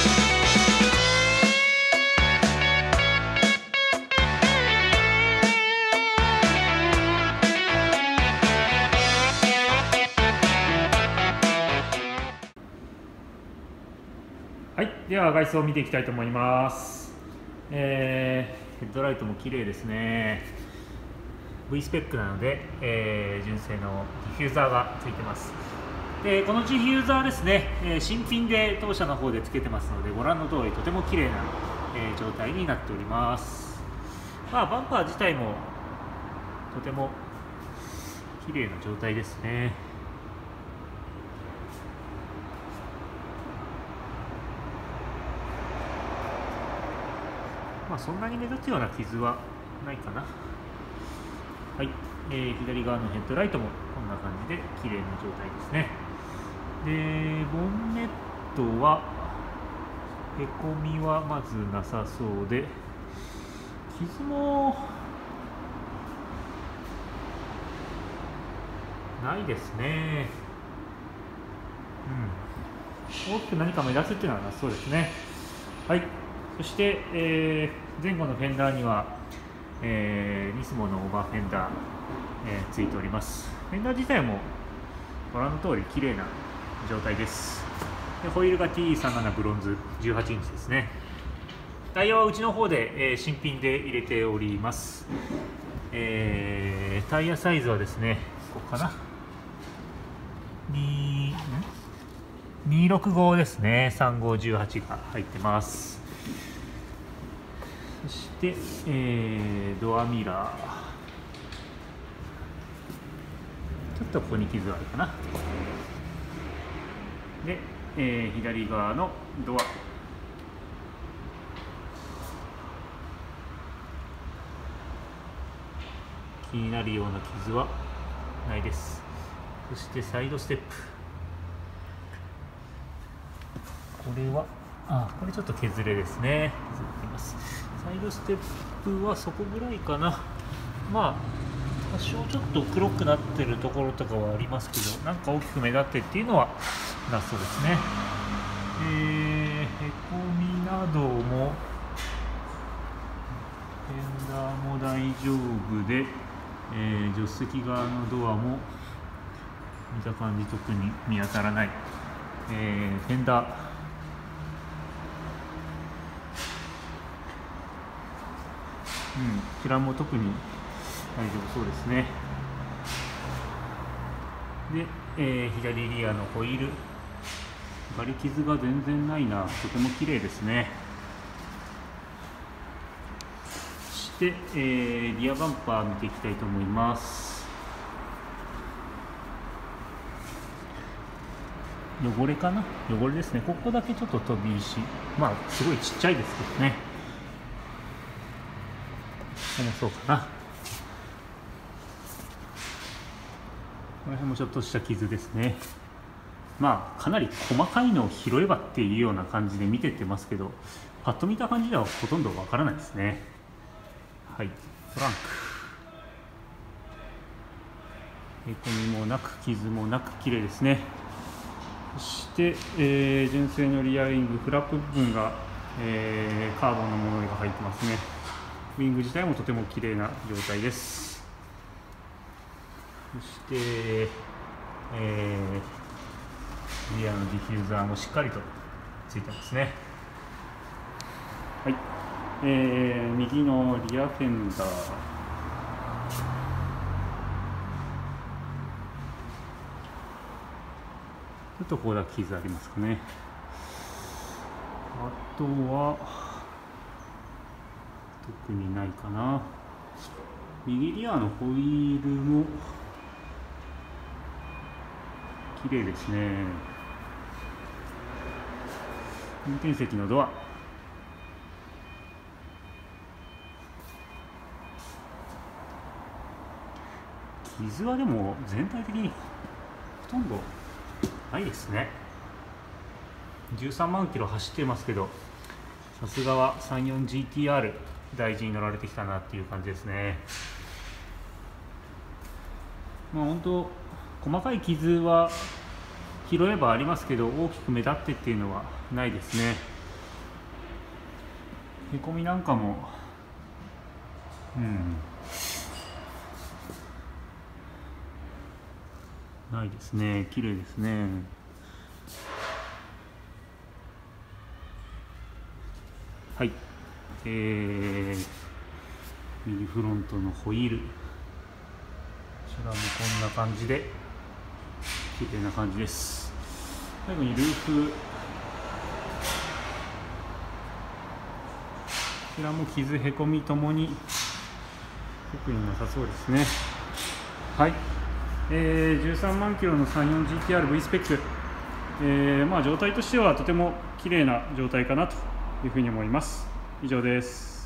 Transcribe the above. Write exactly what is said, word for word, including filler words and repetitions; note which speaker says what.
Speaker 1: はい、では外装を見ていきたいと思います。えー、ヘッドライトも綺麗ですね。 V スペックなので、えー、純正のディフューザーがついてます。でこのディフューザーですね、えー、新品で当社の方でつけてますので、ご覧の通りとても綺麗な、えー、状態になっております。まあ、バンパー自体もとても綺麗な状態ですね。まあ、そんなに目立つような傷はないかな。はい、えー、左側のヘッドライトもこんな感じで綺麗な状態ですね。で、ボンネットはへこみはまずなさそうで、傷もないですね。うん、大きく何か目立つっていうのはなさそうですね。はい、そして、えー、前後のフェンダーには、えー、ニスモのオーバーフェンダー、えー、ついております。フェンダー自体もご覧の通り綺麗な状態です。でホイールが ティーさんじゅうなな ブロンズじゅうはちインチですね。タイヤはうちの方で、えー、新品で入れております。えー、タイヤサイズはですね、ここかな、にひゃくろくじゅうごですね。さんごいちはちが入ってます。そして、えー、ドアミラー、ちょっとここに傷があるかな。で、えー、左側のドア、気になるような傷はないです。そしてサイドステップ、これはあこれちょっと削れですね。削っています。サイドステップはそこぐらいかな。まあ多少ちょっと黒くなってるところとかはありますけど、なんか大きく目立ってっていうのはなそうですね。えー、へこみなどもフェンダーも大丈夫で、えー、助手席側のドアも見た感じ特に見当たらない。えー、フェンダー、うん、こちらも特に大丈夫そうですね。で、えー、左リアのホイール、ガリ傷が全然ないな。とても綺麗ですね。そして、えー、リアバンパー見ていきたいと思います。汚れかな、汚れですね。ここだけちょっと飛び石、まあすごいちっちゃいですけどね。ここもそうかな。この辺もちょっとした傷ですね。まあかなり細かいのを拾えばっていうような感じで見てってますけど、パッと見た感じではほとんどわからないですね。はい、トランク、へこみもなく傷もなく綺麗ですね。そして、えー、純正のリアウィング、フラップ部分が、えー、カーボンのものが入ってますね。ウィング自体もとても綺麗な状態です。そして、えー、リアのディフューザーもしっかりとついてますね。はい、えー、右のリアフェンダー、ちょっとここだけ傷ありますかね。あとは特にないかな。右リアのホイールも綺麗ですね。運転席のドア、傷はでも全体的にほとんどないですね。じゅうさんまんキロ走ってますけど、さすがは さんじゅうよんジーティーアール 大事に乗られてきたなっていう感じですね。まあ本当細かい傷は拾えばありますけど、大きく目立ってっていうのはないですね。 へこみなんかもうんないですね。綺麗ですね。はい、えー、右フロントのホイール、こちらもこんな感じで綺麗な感じです。最後にルーフ、こちらも傷へこみともに特になさそうですね。はい、えー、じゅうさんまんキロの さんじゅうよんジーティーアール V スペック、えーまあ、状態としてはとても綺麗な状態かなというふうに思います。以上です。